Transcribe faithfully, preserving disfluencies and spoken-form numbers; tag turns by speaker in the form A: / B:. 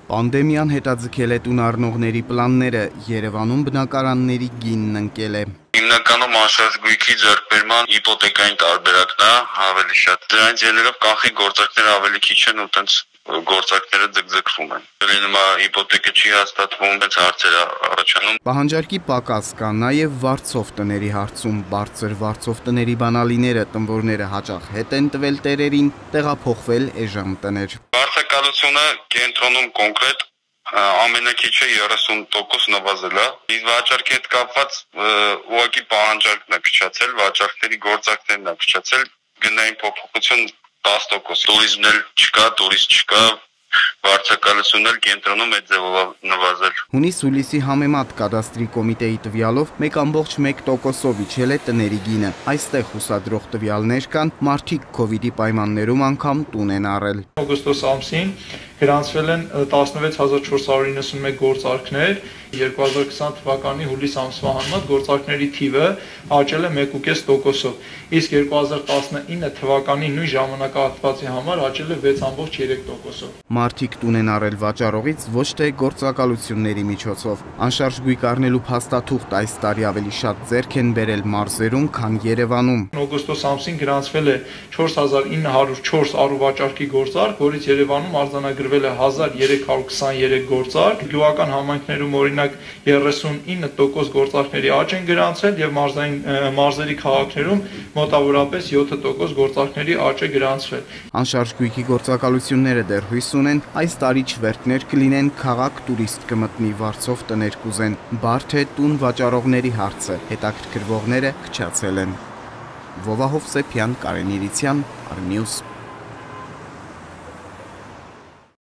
A: Պանդեմիան հետաձգել է տուն առնողների պլանները, Երևանում բնակարանների գինն ընկել է։
B: Հիմնականում անշարժ գույքի ձեռքբերման իպոթեկային տարբերակն է ավելի շատ։ Դրանից ելնելով կանխիկ գործարքները ավելի քիչ են ու տենց գործարքները ձգձգվում են։ Լինում է իպոթեկը չի հաստատվում, տենց հարցեր առաջանում։
A: Պահանջարկի պակաս կա նաև վարձով տների հարցում, բարձր վարձով տների բանալիները, տնօրները հաճախ հետ են տվել տերերին, տեղափոխվել էժան տներ։
B: Վարձակալությունը կենտրոնում կոնկրետ ամենակիչը երեսուն տոկոս նվազել է։ Իսկ վաճառքի հետ կապված ուղղակի պահանջարկն է քչացել, վաճառքների գործարքներն է քչացել, գնային փոփոխություն տասը տոկոս։ Տուրիզմն էլ չկա, տուրիստ չկա, վարձակալությունն էլ կենտրոնում է ձևով նվազել։
A: Հունիս-հուլիսի համեմատ կադաստրի կոմիտեի տվյալով մեկ ամբողջ մեկ տոկոսով իջել է տների գինը։ Այստեղ հուսադրող տվյալներ կան, մարդիկ քովիդի պայմաններում անգամ տուն են առել։
C: Օգոստոս ամսին գրանցվել են տասնվեց հազար չորս հարյուր իննսունմեկ գործարքներ, երկու հազար քսան թվականի հուլիս ամսվա համեմատ գործարքների թիվը աճել է մեկ ու կես տոկոսով, իսկ երկու հազար տասնինը թվականի նույն ժամանակահատվածի համար աճել է վեց ամբողջ երեք տոկոսով։
A: Մարդիկ տուն են առել վաճառողից ոչ թե գործակալությունների միջոցով։ Անշարժ գույք առնելու փաստաթուղթ այս տարի ավելի շատ ձեռք են բերել մարզերում, քան Երևանում։
C: Օգոստոս ամսին գրանցվել է չորս հազար ինը հարյուր չորս առուվաճառքի գործարք, որից Երևանում արձանագրվել է հազար երեք հարյուր քսաներեք գործարք։ Գյուղական համայնքներում օրինակ երեսունինը տոկոս գործարքների աճ են գրանցել եւ մարզային մարզերի քաղաքներում մոտավորապես յոթ տոկոս գործարքների աճ է գրանցվել։
A: Անշարժ գույքի գործակալությունները դեռ հույս ունեն այս տարի չվերթներ կլինեն, քաղաք տուրիստ կմտնի վարձով տներ կուզեն, բարդ է տուն վաճառողների հարցը, հետաքրքրվողները քչացել են։ Վովա Հովսեփյան, Կարեն Իրիցյան, Արնյուզ։